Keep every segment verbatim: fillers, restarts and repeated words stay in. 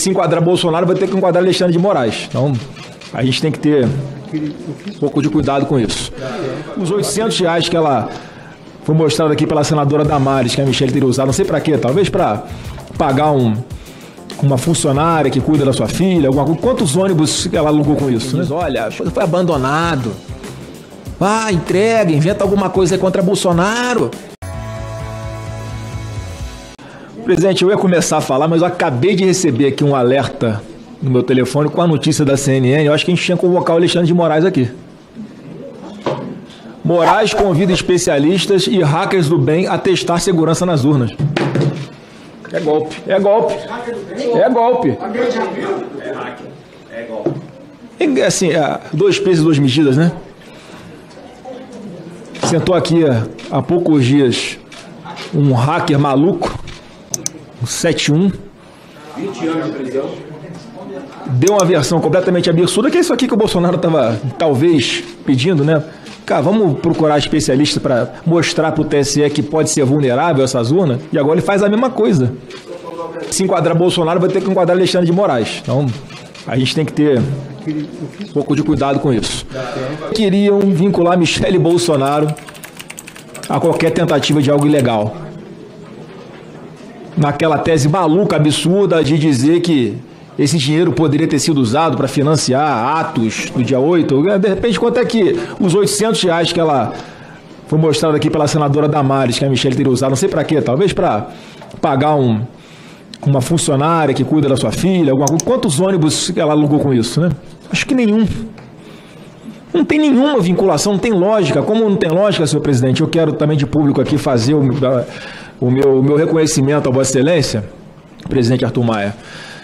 Se enquadrar Bolsonaro, vai ter que enquadrar Alexandre de Moraes. Então, a gente tem que ter um pouco de cuidado com isso. Os oitocentos reais que ela foi mostrada aqui pela senadora Damares, que a Michelle teria usado, não sei para quê, talvez para pagar um, uma funcionária que cuida da sua filha, alguma coisa. Quantos ônibus ela alugou com isso? Né? Olha, foi abandonado. Ah, entrega, inventa alguma coisa aí contra Bolsonaro. Presidente, eu ia começar a falar, mas eu acabei de receber aqui um alerta no meu telefone com a notícia da C N N. Eu acho que a gente tinha que convocar o Alexandre de Moraes aqui. Moraes convida especialistas e hackers do bem a testar segurança nas urnas. É golpe, é golpe, é golpe. É hacker, é golpe. Assim, dois pesos e duas medidas, né? Sentou aqui há poucos dias um hacker maluco, um sete um. vinte anos de prisão. Deu uma versão completamente absurda, que é isso aqui que o Bolsonaro estava, talvez, pedindo, né? Cara, vamos procurar especialista para mostrar para o T S E que pode ser vulnerável essas urnas, e agora ele faz a mesma coisa. Se enquadrar Bolsonaro, vai ter que enquadrar Alexandre de Moraes. Então, a gente tem que ter um pouco de cuidado com isso. Queriam vincular Michelle Bolsonaro a qualquer tentativa de algo ilegal. Naquela tese maluca, absurda, de dizer que esse dinheiro poderia ter sido usado para financiar atos do dia oito. De repente, quanto é que os oitocentos reais que ela foi mostrada aqui pela senadora Damares, que a Michelle teria usado, não sei para quê, talvez para pagar um, uma funcionária que cuida da sua filha, alguma coisa. Quantos ônibus ela alugou com isso, né? Acho que nenhum. Não tem nenhuma vinculação, não tem lógica. Como não tem lógica, senhor presidente, eu quero também de público aqui fazer o, o, meu, o meu reconhecimento à Vossa Excelência, presidente Arthur Maia,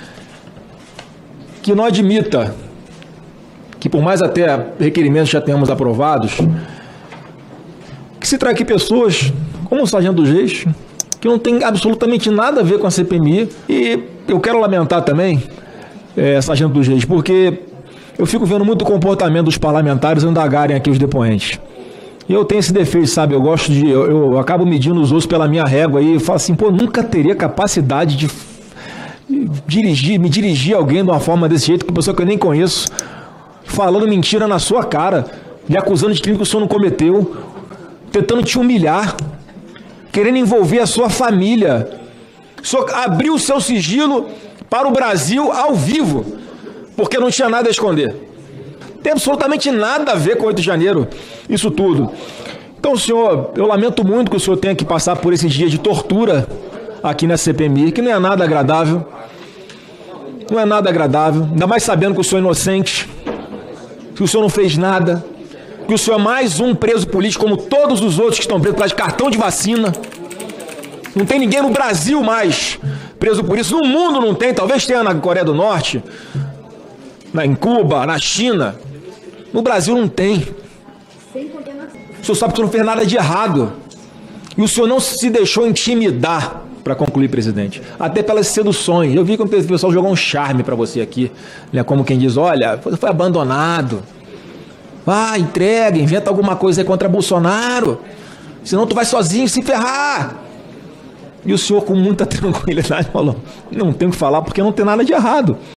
que não admita que, por mais até requerimentos já tenhamos aprovados, que se traga aqui pessoas como o sargento dos Reis, que não tem absolutamente nada a ver com a C P M I. E eu quero lamentar também, é, sargento dos Reis, porque eu fico vendo muito o comportamento dos parlamentares indagarem aqui os depoentes. E eu tenho esse defeito, sabe? Eu gosto de... Eu, eu acabo medindo os outros pela minha régua e falo assim, pô, nunca teria capacidade de dirigir, me dirigir a alguém de uma forma desse jeito, com pessoa que eu nem conheço, falando mentira na sua cara, lhe acusando de crime que o senhor não cometeu, tentando te humilhar, querendo envolver a sua família. O senhor abriu o seu sigilo para o Brasil ao vivo, porque não tinha nada a esconder. Tem absolutamente nada a ver com oito de janeiro, isso tudo. Então, senhor, eu lamento muito que o senhor tenha que passar por esse dia de tortura aqui na C P M I, que não é nada agradável. Não é nada agradável, ainda mais sabendo que o senhor é inocente, que o senhor não fez nada, que o senhor é mais um preso político, como todos os outros que estão presos por causa de cartão de vacina. Não tem ninguém no Brasil mais preso por isso. No mundo não tem, talvez tenha na Coreia do Norte, na, em Cuba, na China. No Brasil não tem. O senhor sabe que o senhor não fez nada de errado. E o senhor não se deixou intimidar, para concluir, presidente, até pelas seduções. Eu vi que o pessoal jogou um charme para você aqui, né? Como quem diz, olha, foi abandonado. Ah, entrega, inventa alguma coisa aí contra Bolsonaro, senão tu vai sozinho se ferrar. E o senhor, com muita tranquilidade, falou, não tenho o que falar porque não tem nada de errado.